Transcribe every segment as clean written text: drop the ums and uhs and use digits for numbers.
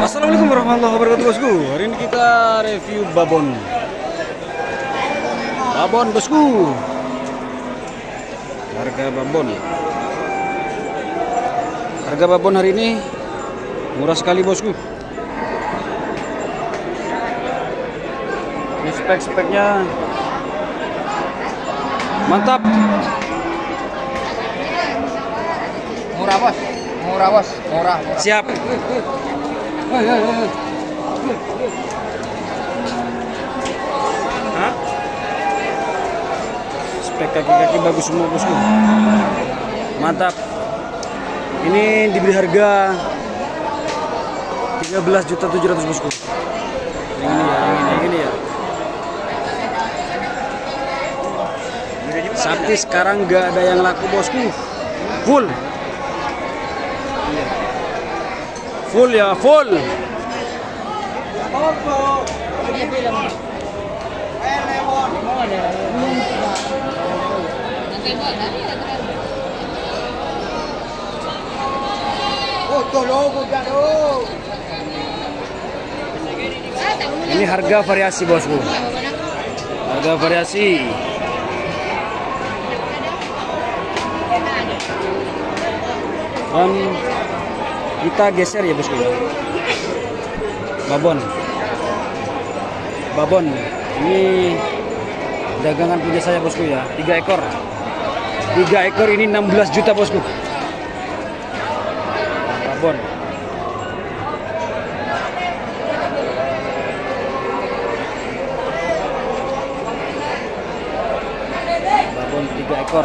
Assalamualaikum warahmatullahi wabarakatuh bosku. Hari ini kita review babon. Babon bosku. Harga babon. Harga babon hari ini murah sekali bosku. Ini spek-speknya mantap. Murah bos, murah bos, murah. Siap. Hah? Spek kaki-kaki bagus semua bosku. Mantap. Ini diberi harga 13.700.000 bosku. Yang ini ya. Sakti sekarang nggak ada yang laku bosku. Full. Full ya, full. Ini harga variasi bosku. Harga variasi. Dan kita geser ya bosku. Babon ini dagangan punya saya bosku ya, 3 ekor. 3 ekor ini 16 juta bosku. Babon. Babon 3 ekor.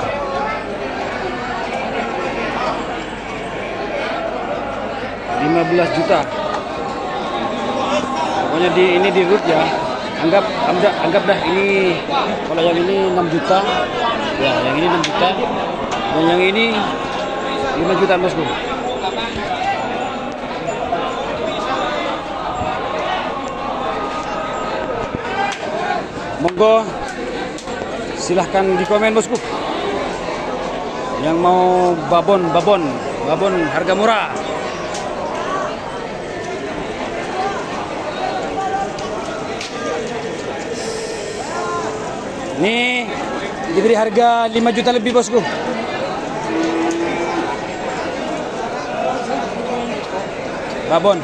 $15 juta. Pokoknya ini di root ya. Anggap dah ini, kalau yang ini 6 juta. Ya, yang ini 6 juta. Dan yang ini 5 juta bosku. Monggo silahkan di komen bosku. Yang mau babon harga murah. Ini diberi harga 5 juta lebih bosku. Babon.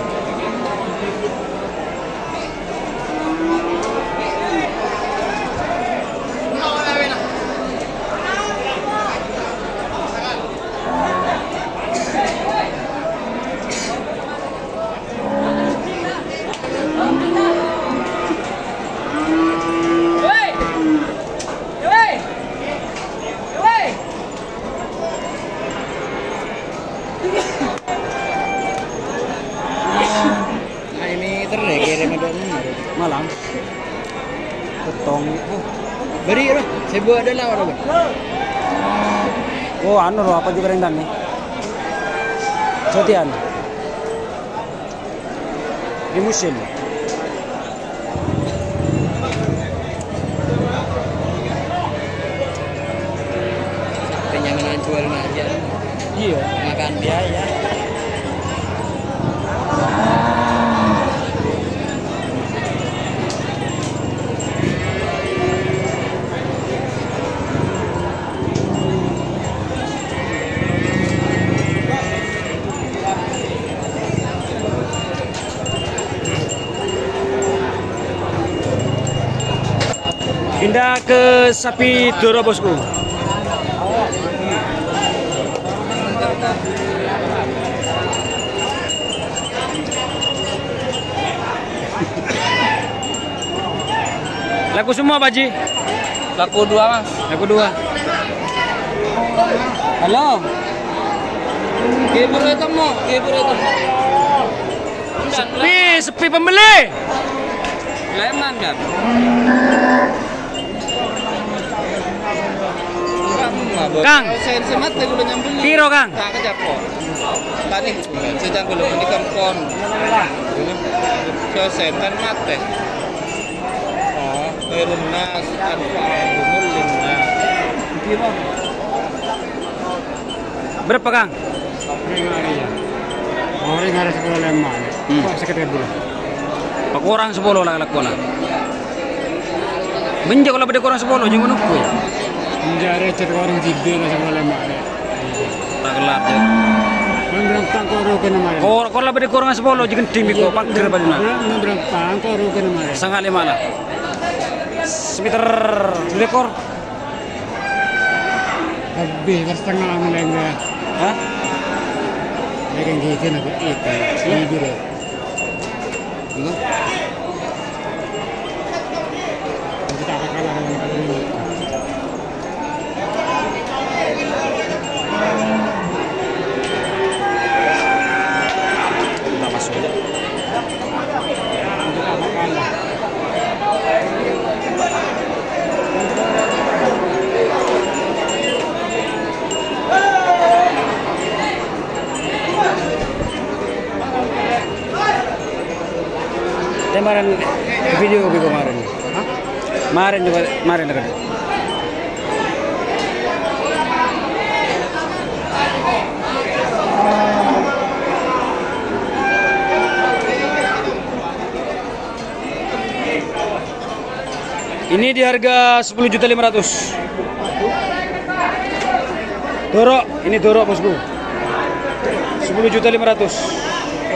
Malam potong Beri lah, saya buat adalah orang. oh anu loh, apa juga rendang nih sotian di musim Kenyamanan jual aja. iya Makan biaya. pindah ke sapi doro bosku. Laku semua Baji? Laku 2 mas. Laku 2. Halo. Kibur itu mau, kibur itu. Sepi pembeli. Leman kan? Kang, saya semat lagi udah nyambung. piro Kang? Tak kejapot. Tadi sedang belum ini kempon. Saya setan mate. Oh, Irnas anfa'ahumul linnas. Berapa Kang? Orang harus 10 lemah. Kok sekedar dulu. Pak orang 10 lah lakukan. Benjak kalau beda orang 10 jangan nunggu. Menjadi cerita orang tiga lah sama lemak. Tak gelap je. Memberantang koru ke nama. Kalau beda orang 10 jangan tim itu pangkir pada mana. Memberantang koru ke nama. Sangat lima lah. Semeter dekor. Lebih setengah melengga. Hah? Mereka gitu nak itu. Ini dulu. Itu. Kita akan kalah dengan ini. Kita masuk aja. Kita akan kalah. Kemarin video kemarin. Hah? Kemarin dekat. Ini di harga 10.500.000. Dorok, ini dorok bosku. 10.500.000.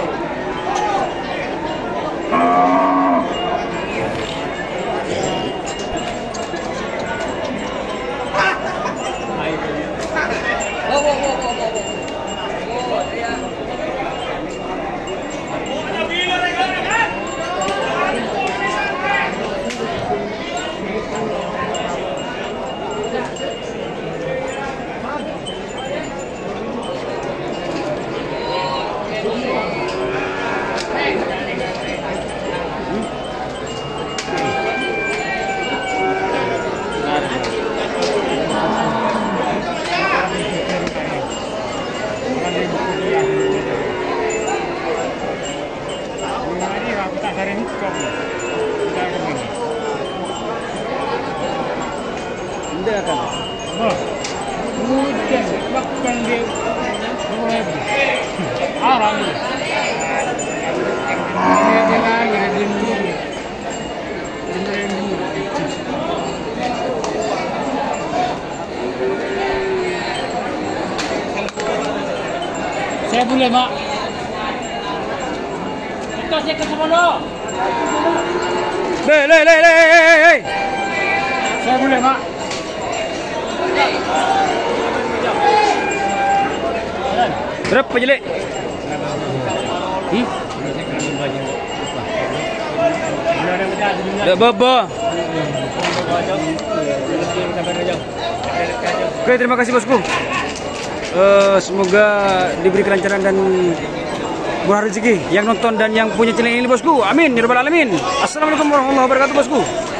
Tidak akan. Hujan, bahkan dia mulai arang. Dia jalan dari dulu. Saya boleh mak. Itu saya ke sana. Lei. Saya boleh mak. Berapa jelek? Baba. Oke, terima kasih bosku. Semoga diberi kelancaran dan murah rezeki yang nonton dan yang punya channel ini bosku. Amin ya rabbal alamin. Assalamualaikum warahmatullahi wabarakatuh bosku.